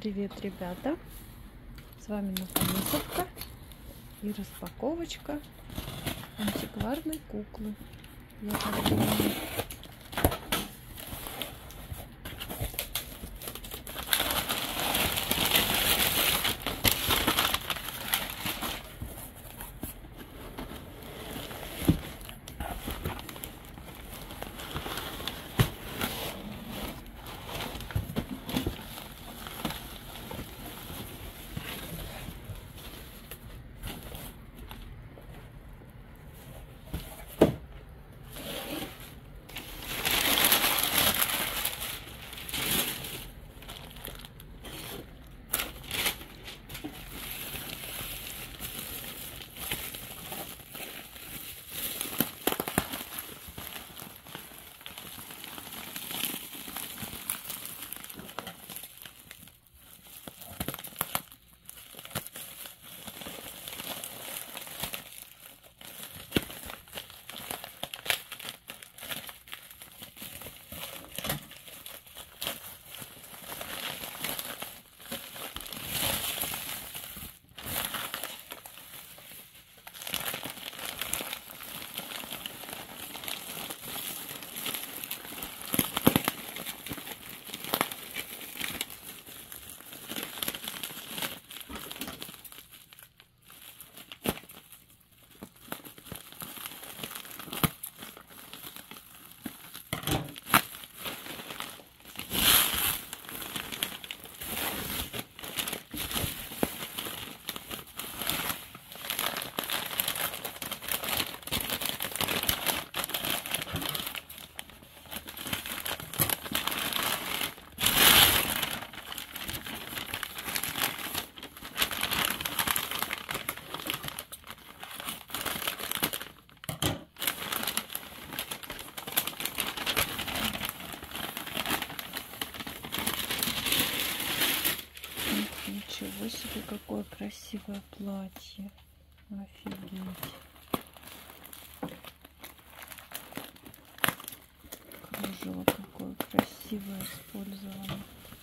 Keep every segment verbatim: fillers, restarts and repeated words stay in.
Привет, ребята! С вами Наконисовка и распаковочка антикварной куклы. Я так думаю. Ничего себе, какое красивое платье. Офигеть. Кружево какое красивое использовано.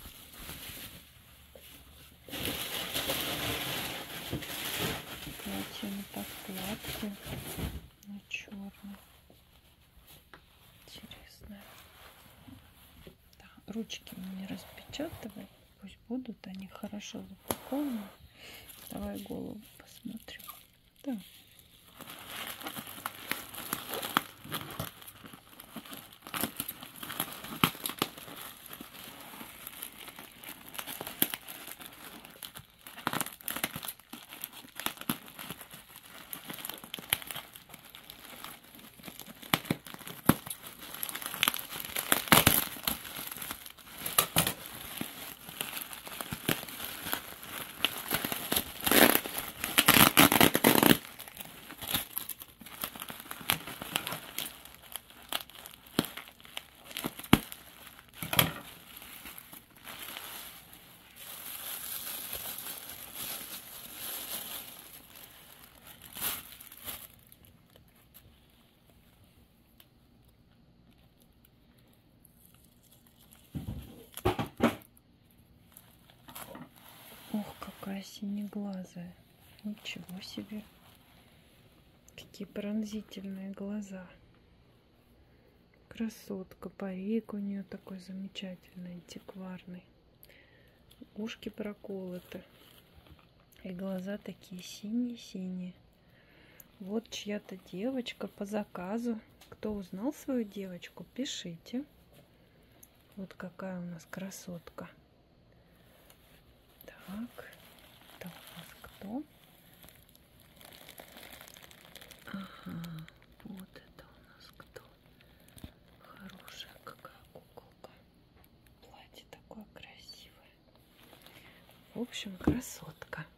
Платье на подкладке. На черное. Интересное. Да, ручки не распечатывай. Пусть будут они хорошо запакованы. Давай голову посмотрим. Да. Ох, какая синеглазая. Ничего себе. Какие пронзительные глаза. Красотка. Парик у нее такой замечательный, антикварный. Ушки проколоты. И глаза такие синие-синие. Вот чья-то девочка по заказу. Кто узнал свою девочку, пишите. Вот какая у нас красотка. Так, это у нас кто? Ага, вот это у нас кто? Хорошая какая куколка. Платье такое красивое. В общем, красотка.